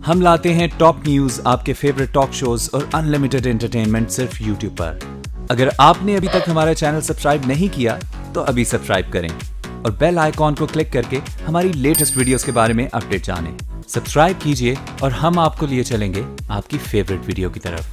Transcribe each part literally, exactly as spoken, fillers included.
हम लाते हैं टॉप न्यूज, आपके फेवरेट टॉक शोज और अनलिमिटेड एंटरटेनमेंट सिर्फ यूट्यूब पर। अगर आपने अभी तक हमारा चैनल सब्सक्राइब नहीं किया तो अभी सब्सक्राइब करें और बेल आइकॉन को क्लिक करके हमारी लेटेस्ट वीडियोस के बारे में अपडेट जानें। सब्सक्राइब कीजिए और हम आपको लिए चलेंगे आपकी फेवरेट वीडियो की तरफ।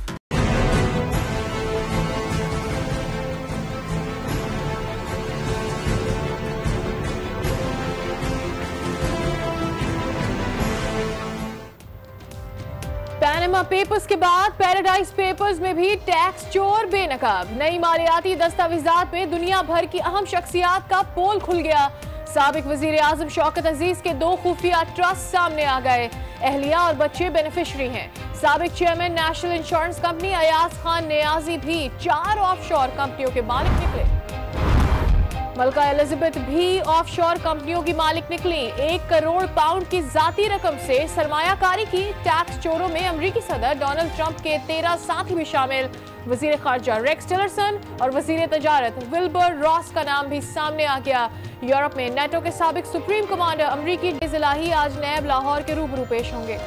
पैनामा पेपर्स के बाद पैराडाइज पेपर्स में भी टैक्स चोर बेनकाब। नई मालियाती दस्तावेजात में दुनिया भर की अहम शख्सियात का पोल खुल गया। साबिक वजीर आजम शौकत अजीज के दो खुफिया ट्रस्ट सामने आ गए। अहलिया और बच्चे बेनिफिशरी हैं। साबिक chairman national insurance company Ayaz Khan Niazi भी चार ऑफशोर कंपनियों के मालिक निकले। मलका एलिजाबेथ भी ऑफशोर कंपनियों की मालिक निकली। एक करोड़ पाउंड की जाती रकम से सरमायाकारी की। टैक्स चोरों में अमरीकी सदर डोनाल्ड ट्रंप के तेरह साथी भी शामिल। वजीर खारजा रेक्स टिलरसन और वजीर तजारत विल्बर रॉस का नाम भी सामने आ गया। यूरोप में नेटो के साबिक सुप्रीम कमांडर अमरीकी जिलाही आज नैब लाहौर के रूबरू पेश होंगे।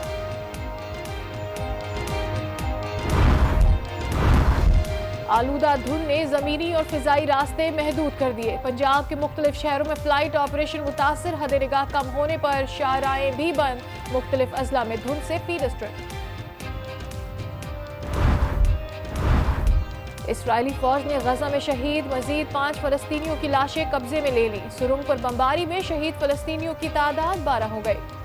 आलूदा धुंध ने जमीनी और फिजाई रास्ते महदूद कर दिए। पंजाब के मुख्तलिफ शहरों में फ्लाइट ऑपरेशन मुतासर। हद निगाह कम होने पर शाहराहें भी बंद। मुख्तलिफ अजला में धुंध से पी डिस्ट्रिक्ट। इसराइली फौज ने गजा में शहीद मजीद पांच फलस्तीनियों की लाशें कब्जे में ले ली। सुरंग पर बमबारी में शहीद फलस्तीनियों की तादाद बारह हो गई।